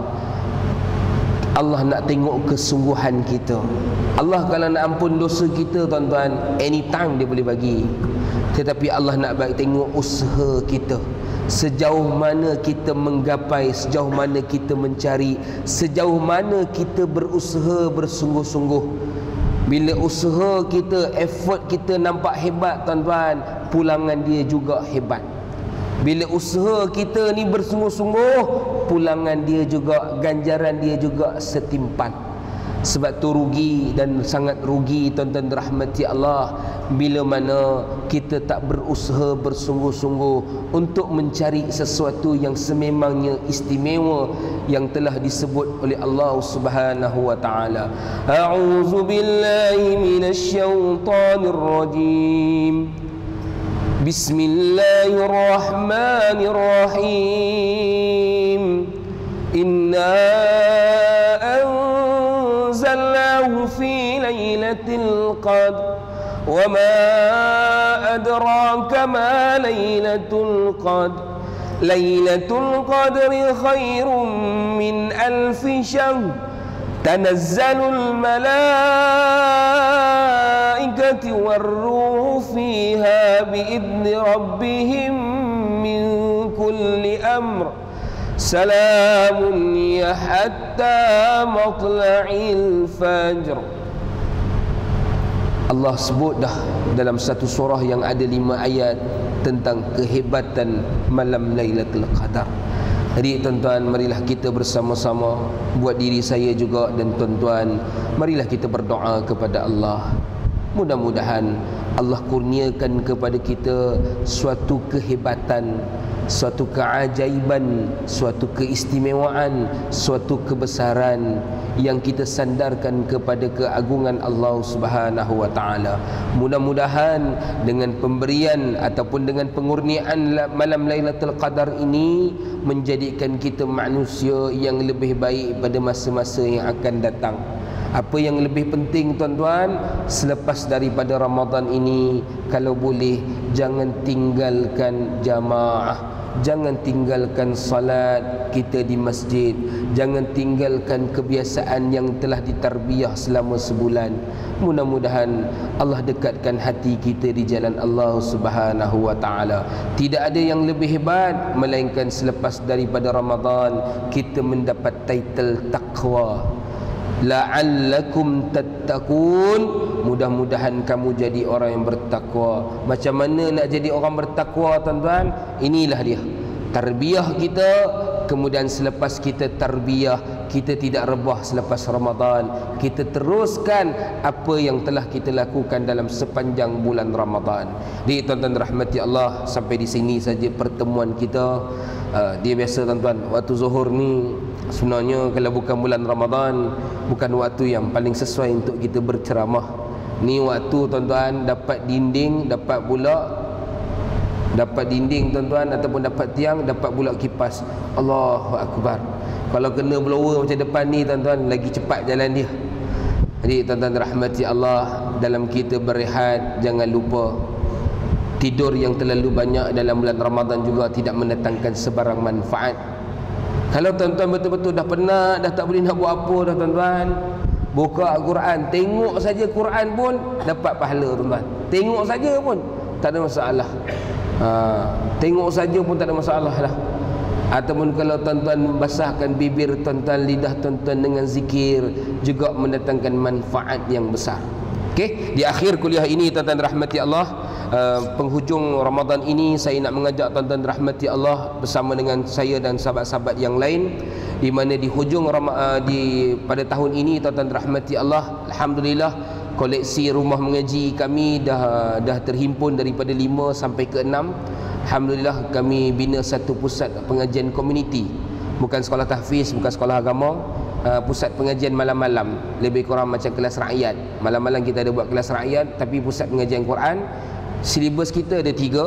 Allah nak tengok kesungguhan kita. Allah kalau nak ampun dosa kita tuan-tuan, anytime dia boleh bagi. Tetapi Allah nak bagi tengok usaha kita, sejauh mana kita menggapai, sejauh mana kita mencari, sejauh mana kita berusaha bersungguh-sungguh. Bila usaha kita, effort kita nampak hebat tuan-tuan, pulangan dia juga hebat. Bila usaha kita ni bersungguh-sungguh, pulangan dia juga, ganjaran dia juga setimpal. Sebab tu rugi dan sangat rugi tuan-tuan rahmati Allah bila mana kita tak berusaha bersungguh-sungguh untuk mencari sesuatu yang sememangnya istimewa yang telah disebut oleh Allah Subhanahu wa taala. A'udzu billahi minasyaitonir rajim. Bismillahirrahmanirrahim. Inna anzalnahu fi lailatul qadr wa ma adraka ma lailatul qadr. Lailatul qadri khairum min alfi syahr. Tanazzalul malaikati warruhu fiha biidni rabbihim min kulli amr. Salamun ya hatta matla'il fajr. Allah sebut dah dalam satu surah yang ada lima ayat tentang kehebatan malam Lailatul Qadar. Jadi tuan-tuan, marilah kita bersama-sama, buat diri saya juga dan tuan-tuan, marilah kita berdoa kepada Allah. Mudah-mudahan Allah kurniakan kepada kita suatu kehebatan, suatu keajaiban, suatu keistimewaan, suatu kebesaran yang kita sandarkan kepada keagungan Allah Subhanahu wa taala. Mudah-mudahan dengan pemberian ataupun dengan pengurniaan malam Lailatul Qadar ini menjadikan kita manusia yang lebih baik pada masa-masa yang akan datang. Apa yang lebih penting tuan-tuan, selepas daripada Ramadan ini, kalau boleh jangan tinggalkan jamaah, jangan tinggalkan salat kita di masjid, jangan tinggalkan kebiasaan yang telah ditarbiyah selama sebulan. Mudah-mudahan Allah dekatkan hati kita di jalan Allah Subhanahu wa taala. Tidak ada yang lebih hebat melainkan selepas daripada Ramadan kita mendapat title taqwa. La'allakum tattaqun. Mudah-mudahan kamu jadi orang yang bertakwa. Macam mana nak jadi orang bertakwa tuan-tuan? Inilah dia tarbiyah kita. Kemudian selepas kita tarbiyah, kita tidak rebah selepas Ramadan, kita teruskan apa yang telah kita lakukan dalam sepanjang bulan Ramadan. Jadi tuan-tuan rahmati Allah, sampai di sini saja pertemuan kita. uh, Dia biasa tuan-tuan, waktu zuhur ni sebenarnya kalau bukan bulan Ramadan, bukan waktu yang paling sesuai untuk kita berceramah. Ni waktu tuan-tuan dapat dinding, dapat pula dapat dinding tuan-tuan, ataupun dapat tiang, dapat pula kipas. Allahu Akbar. Kalau kena blower macam depan ni tuan-tuan, lagi cepat jalan dia. Jadi tuan-tuan rahmati Allah, dalam kita berehat jangan lupa tidur yang terlalu banyak dalam bulan Ramadan juga tidak mendatangkan sebarang manfaat. Kalau tuan-tuan betul-betul dah penat, dah tak boleh nak buat apa dah tuan-tuan, buka Al-Quran, tengok saja Quran pun dapat pahala tuan-tuan. Tengok saja pun tak ada masalah. Ha, tengok saja pun tak ada masalah lah. Ataupun kalau tuan-tuan basahkan bibir tuan-tuan, lidah tuan-tuan dengan zikir, juga mendatangkan manfaat yang besar. Okey, di akhir kuliah ini tuan-tuan rahmati Allah, uh, penghujung Ramadan ini, saya nak mengajak tuan-tuan rahmati Allah bersama dengan saya dan sahabat-sahabat yang lain, di mana di hujung uh, di pada tahun ini tuan-tuan rahmati Allah, alhamdulillah koleksi rumah mengaji kami dah dah terhimpun daripada lima sampai ke enam. Alhamdulillah kami bina satu pusat pengajian komuniti. Bukan sekolah tahfiz, bukan sekolah agama, uh, pusat pengajian malam-malam, lebih kurang macam kelas rakyat. Malam-malam kita ada buat kelas rakyat, tapi pusat pengajian Quran. Silibus kita ada tiga.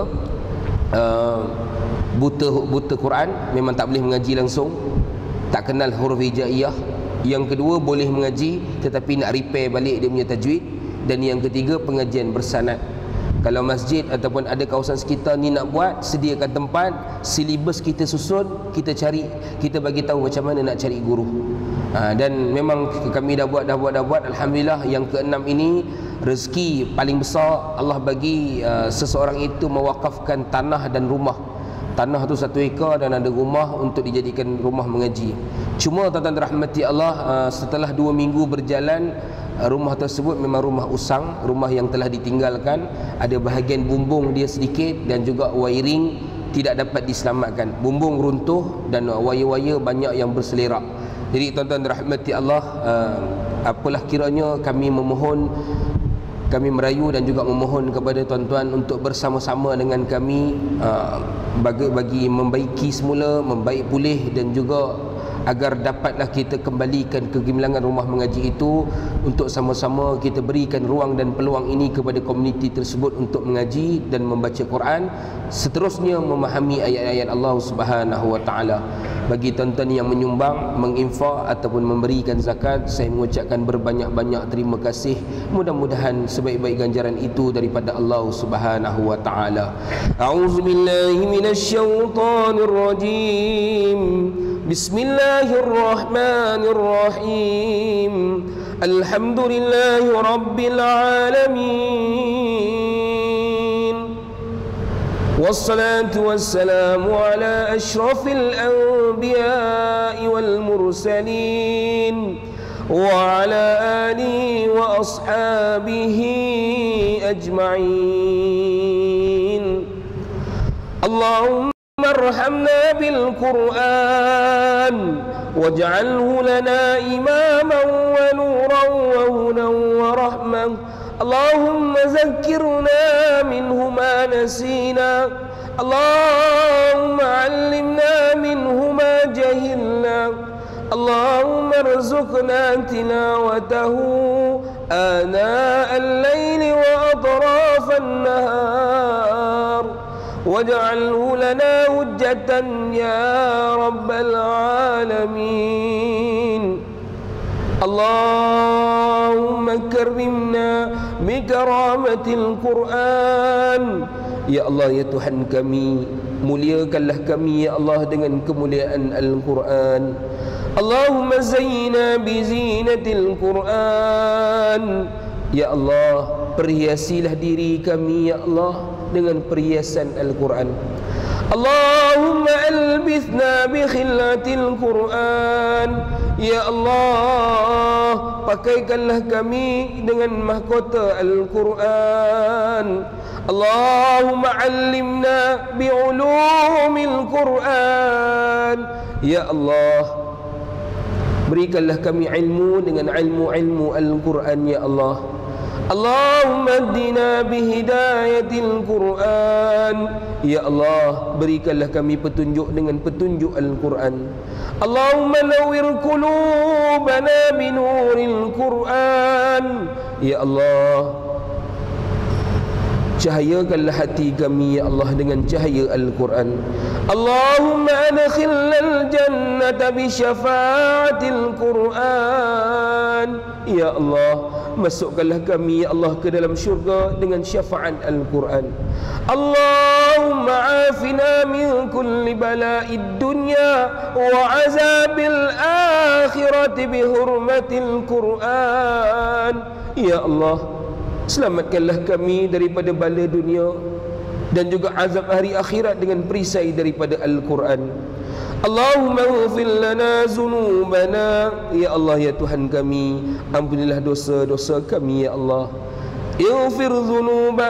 uh, buta buta Quran, memang tak boleh mengaji langsung, tak kenal huruf hijaiyah. Yang kedua boleh mengaji tetapi nak repair balik dia punya tajwid. Dan yang ketiga pengajian bersanad. Kalau masjid ataupun ada kawasan sekitar ni nak buat, sediakan tempat, silibus kita susun, kita cari, kita bagi tahu macam mana nak cari guru. ha, Dan memang kami dah buat, dah buat, dah buat Alhamdulillah. Yang keenam ini rezeki paling besar Allah bagi uh, seseorang itu mewakafkan tanah dan rumah. Tanah tu satu ekar dan ada rumah untuk dijadikan rumah mengaji. Cuma tuan-tuan rahmati Allah, setelah dua minggu berjalan, rumah tersebut memang rumah usang, rumah yang telah ditinggalkan. Ada bahagian bumbung dia sedikit dan juga wiring tidak dapat diselamatkan. Bumbung runtuh dan wire-wire banyak yang berselerak. Jadi tuan-tuan rahmati Allah, apalah kiranya kami memohon, kami merayu dan juga memohon kepada tuan-tuan untuk bersama-sama dengan kami uh, bagi, bagi membaiki semula, membaik pulih, dan juga agar dapatlah kita kembalikan kegemilangan rumah mengaji itu, untuk sama-sama kita berikan ruang dan peluang ini kepada komuniti tersebut untuk mengaji dan membaca Quran, seterusnya memahami ayat-ayat Allah Subhanahu wa taala. Bagi tuan-tuan yang menyumbang, menginfak ataupun memberikan zakat, saya mengucapkan berbanyak-banyak terima kasih. Mudah-mudahan sebaik-baik ganjaran itu daripada Allah Subhanahu wa taala. A'udzubillahi minasyaitonir rajim. Bismillahirrahmanirrahim. Alhamdulillahi rabbil alamin. Wassalatu wassalamu ala asyrafil anbiya'i wal mursalin wa ala alihi wa ashabihi ajma'in. Allahumma ارحمنا بالقرآن واجعله لنا إماما ونورا وهدى ورحمة. اللهم ذكرنا منه ما نسينا، اللهم علمنا منه ما جهلنا، اللهم ارزقنا تلاوته آناء الليل وأطراف النهار، واجعله لنا حجة يا رب العالمين. Allahumma karimna bi karamatil Quran. Ya Allah, ya Tuhan kami, muliakanlah kami ya Allah dengan kemuliaan Al-Quran. Allahumma zayyina bi zinatil Quran. Ya Allah, perhiasilah diri kami ya Allah dengan perhiasan Al-Quran. Allahumma albithna bi khillatil Quran. Ya Allah, pakaikanlah kami dengan mahkota Al-Quran. Allahumma allimna bi ulumil Quran. Ya Allah, berikanlah kami ilmu dengan ilmu-ilmu Al-Quran ya Allah. Allahumma hdina bihidayatil Quran. Ya Allah, berikanlah kami petunjuk dengan petunjuk Al-Quran. Allahumma nawwir qulubana binuril Quran. Ya Allah, cahayakanlah hati kami ya Allah dengan cahaya Al-Quran. Allahumma adkhilnal jannata bi syafaatil Quran. Ya Allah, masukkanlah kami ya Allah ke dalam syurga dengan syafaat Al-Quran. Allahumma afina min kulli bala'id dunya wa azabil akhirati bi hurmatil Quran. Ya Allah, selamatkanlah kami daripada bala dunia dan juga azab hari akhirat dengan perisai daripada Al-Quran. Allahumma ighfir lana zunubana. Ya Allah, ya Tuhan kami, ampunilah dosa-dosa kami ya Allah. Ighfir zunuba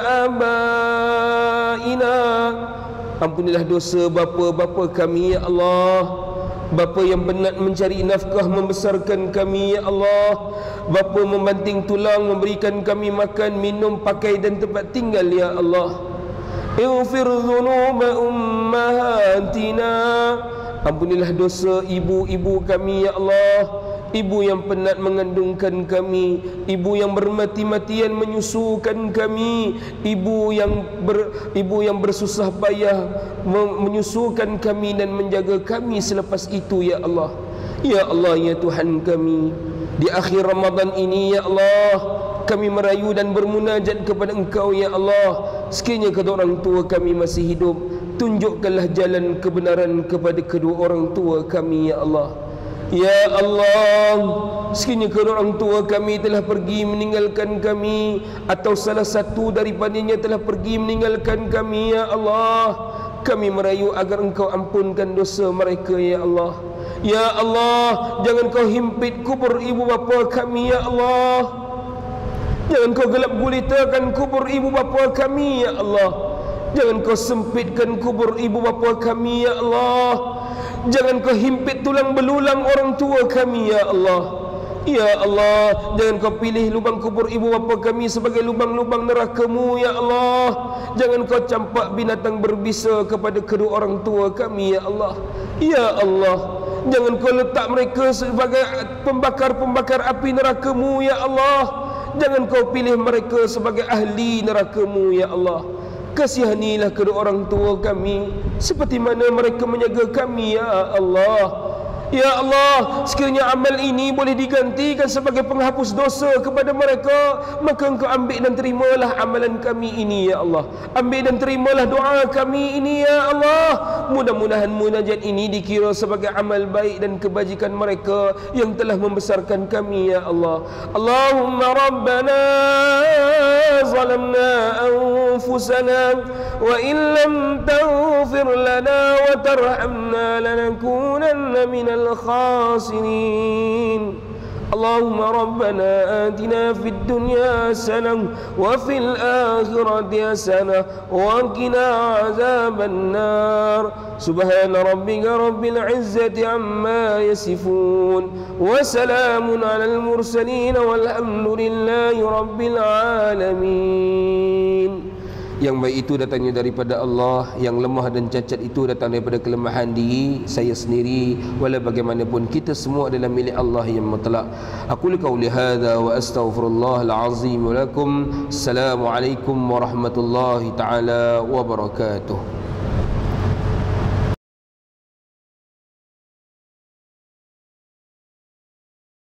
abaina. Ampunilah dosa bapa-bapa kami ya Allah. Bapa yang penat mencari nafkah membesarkan kami ya Allah. Bapa membanting tulang memberikan kami makan, minum, pakai dan tempat tinggal ya Allah. Ighfir dhunuba ummahatina. Ampunilah dosa ibu-ibu kami ya Allah. Ibu yang penat mengandungkan kami, ibu yang bermati-matian menyusukan kami, ibu yang ber, ibu yang bersusah payah menyusukan kami dan menjaga kami selepas itu ya Allah. Ya Allah, ya Tuhan kami, di akhir Ramadan ini ya Allah, kami merayu dan bermunajat kepada Engkau ya Allah. Sekiranya kedua orang tua kami masih hidup, tunjukkanlah jalan kebenaran kepada kedua orang tua kami ya Allah. Ya Allah, sekiranya kedua orang tua kami telah pergi meninggalkan kami, atau salah satu daripadanya telah pergi meninggalkan kami ya Allah, kami merayu agar Engkau ampunkan dosa mereka ya Allah. Ya Allah, jangan Kau himpit kubur ibu bapa kami ya Allah. Jangan Kau gelap gulitakan kubur ibu bapa kami ya Allah. Jangan Kau sempitkan kubur ibu bapa kami ya Allah. Jangan Kau himpit tulang belulang orang tua kami ya Allah. Ya Allah, jangan Kau pilih lubang kubur ibu bapa kami sebagai lubang-lubang neraka-Mu ya Allah. Jangan Kau campak binatang berbisa kepada kedua orang tua kami ya Allah. Ya Allah, jangan Kau letak mereka sebagai pembakar-pembakar api neraka-Mu ya Allah. Jangan Kau pilih mereka sebagai ahli neraka-Mu ya Allah. Kasihanilah kedua orang tua kami seperti mana mereka menjaga kami ya Allah. Ya Allah, sekiranya amal ini boleh digantikan sebagai penghapus dosa kepada mereka, maka Engkau ambil dan terimalah amalan kami ini ya Allah. Ambil dan terimalah doa kami ini ya Allah. Mudah-mudahan munajat ini dikira sebagai amal baik dan kebajikan mereka yang telah membesarkan kami ya Allah. Allahumma Rabbana zalamna anfusana wa in lam taghfir lana wa tarhamna lanakunanna minal الخاسرين. اللهم ربنا آتنا في الدنيا حسنة وفي الآخرة حسنة وقنا عذاب النار. سبحان ربك رب العزة عما يصفون وسلام على المرسلين والحمد لله رب العالمين. Yang baik itu datangnya daripada Allah, yang lemah dan cacat itu datang daripada kelemahan diri saya sendiri. Walau bagaimanapun kita semua adalah milik Allah yang mutlak. Aku qauli hadza wa astaghfirullahal azim lakum. Assalamualaikum warahmatullahi taala wabarakatuh.